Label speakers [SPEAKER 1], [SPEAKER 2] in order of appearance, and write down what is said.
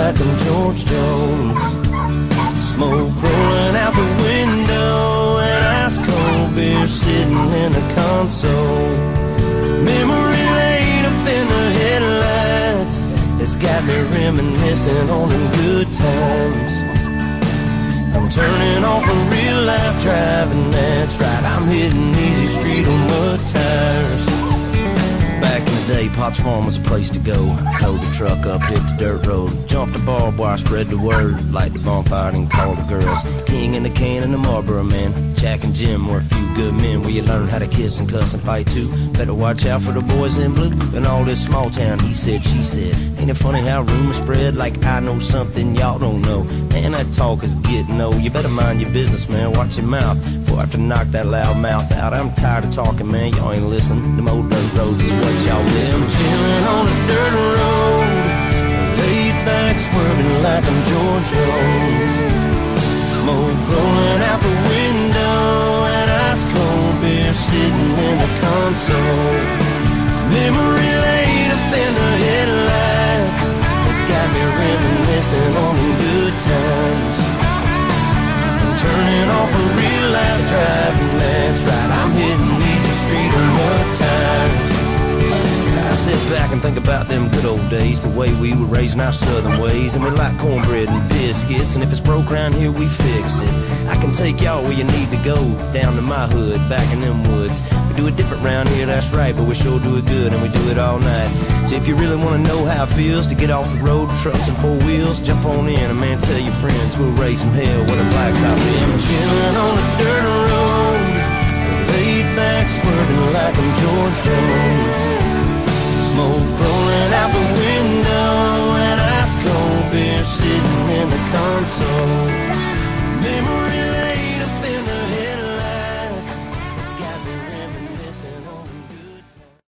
[SPEAKER 1] like I'm George Jones. Smoke rolling out the window and ice cold beer sitting in the console. Memory laid up in the headlights, it's got me reminiscing on them good times. I'm turning off a real life driving, that's right, I'm hitting easy street on mud tires. Back in the day, Potts Farm was a place to go. Load the truck up, hit the dirt road, jump the barbed wire, spread the word, light the bonfire and call the girls. King in the can and the Marlboro man, Jack and Jim were a few good men where you learn how to kiss and cuss and fight too. Better watch out for the boys in blue and all this small town he said, she said. Ain't it funny how rumors spread like I know something y'all don't know? Man, that talk is getting old. You better mind your business, man, watch your mouth before I have to knock that loud mouth out. I'm tired of talking, man, y'all ain't listening. Them old dirt roads is what y'all miss. I'm chilling on a dirt road, laid back swerving like I'm George Jones. Smoke rolling out the window and ice cold beer sitting in the console. Memory laid up in the headlights, it's got me reminiscing on the good times. I'm turning off a real life driving, that's right, I'm hitting easy street on mud tires. I sit back and think about them good old days, the way we were raising our southern ways. And we like cornbread and biscuits, and if it's broke around here, we fix it. I can take y'all where you need to go, down to my hood, back in them woods. We do it different round here, that's right, but we sure do it good, and we do it all night. So if you really want to know how it feels to get off the road, trucks and four wheels, jump on in, and man, tell your friends we'll raise some hell with a blacktop in. I'm chilling on a dirt road, laid back swerving like I'm George Jones.